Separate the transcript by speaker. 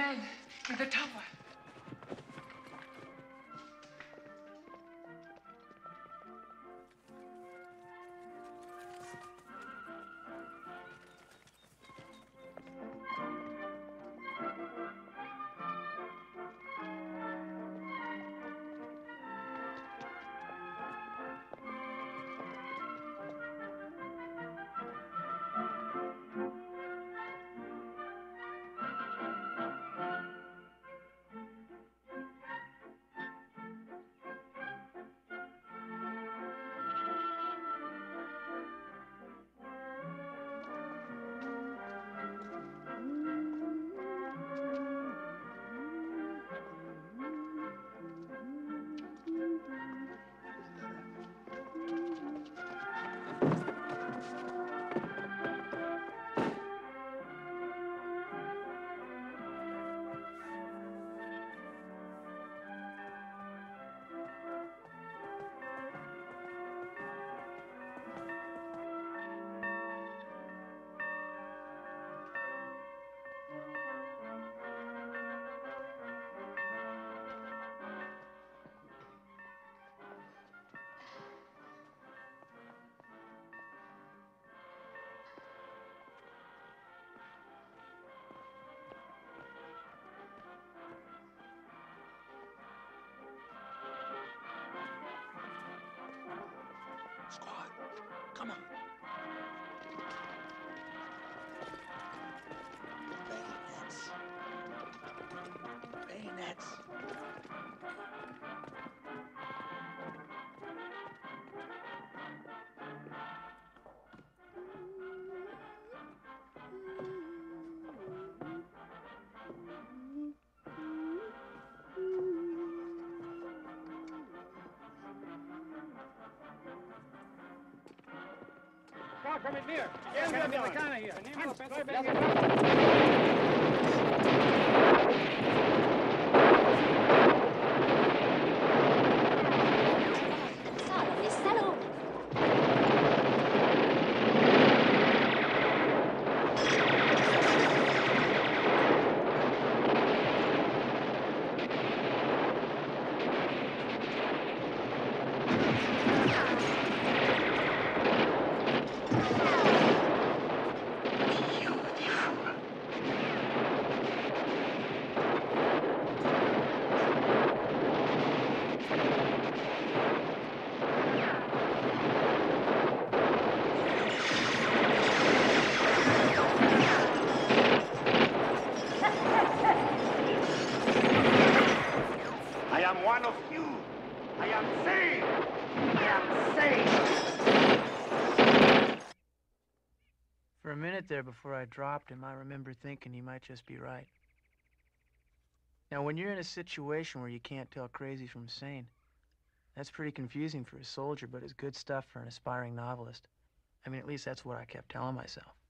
Speaker 1: man in the tower.
Speaker 2: Squad, come on. Bayonets. Bayonets.
Speaker 3: From it near. Americana here.
Speaker 4: Sala del salone.
Speaker 5: I am one of you. I am saved. I am saved.
Speaker 6: For a minute there before I dropped him, I remember thinking he might just be right. Now, when you're in a situation where you can't tell crazy from sane, that's pretty confusing for a soldier, but it's good stuff for an aspiring novelist. I mean, at least that's what I kept telling myself.